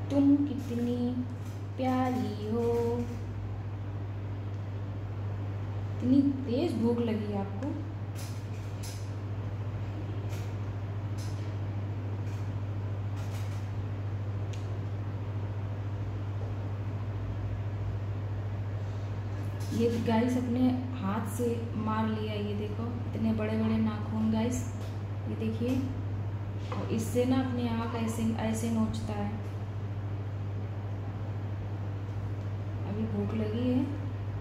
तुम कितनी प्यारी हो। इतनी तेज भूख लगी आपको। ये गाइस अपने हाथ से मार लिया। ये देखो इतने बड़े बड़े नाखून गाइस, ये देखिए। और इससे ना अपनी आँख ऐसे ऐसे नोचता है। अभी भूख लगी है,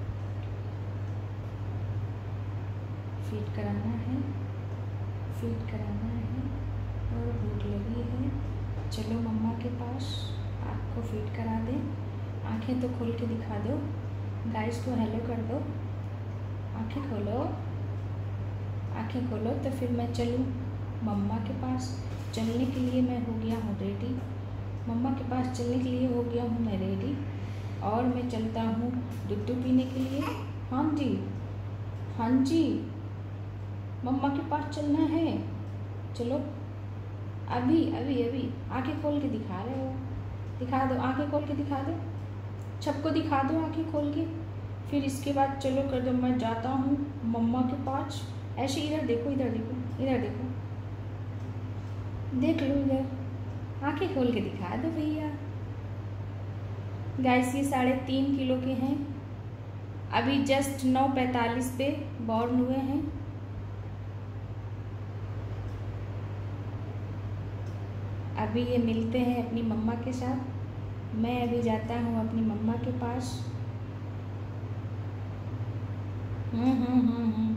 फीड कराना है, फीड कराना है और भूख लगी है। चलो मम्मा के पास, आपको फीड करा दें। आंखें तो खोल के दिखा दो गाइस को, हेलो कर दो। आंखें खोलो, आंखें खोलो तो फिर मैं चलूँ मम्मा के पास। चलने के लिए मैं हो गया हूँ रेडी, मम्मा के पास चलने के लिए हो गया हूँ मैं रेडी। और मैं चलता हूँ दूध पीने के लिए। हाँ जी, हाँ जी, मम्मा के पास चलना है। चलो अभी अभी अभी आंखें खोल के दिखा रहे हो, दिखा दो, आंखें खोल के दिखा दो, सबको दिखा दो आंखें खोल के। फिर इसके बाद चलो कर दो, मैं जाता हूँ मम्मा के पास। ऐसे इधर देखो, इधर देखो, इधर देखो, देख लो इधर, आंखें खोल के दिखा दो भैया। गाइस ये 3.5 किलो के हैं। अभी जस्ट 9:45 पे बॉर्न हुए हैं। अभी ये मिलते हैं अपनी मम्मा के साथ। मैं अभी जाता हूँ अपनी मम्मा के पास।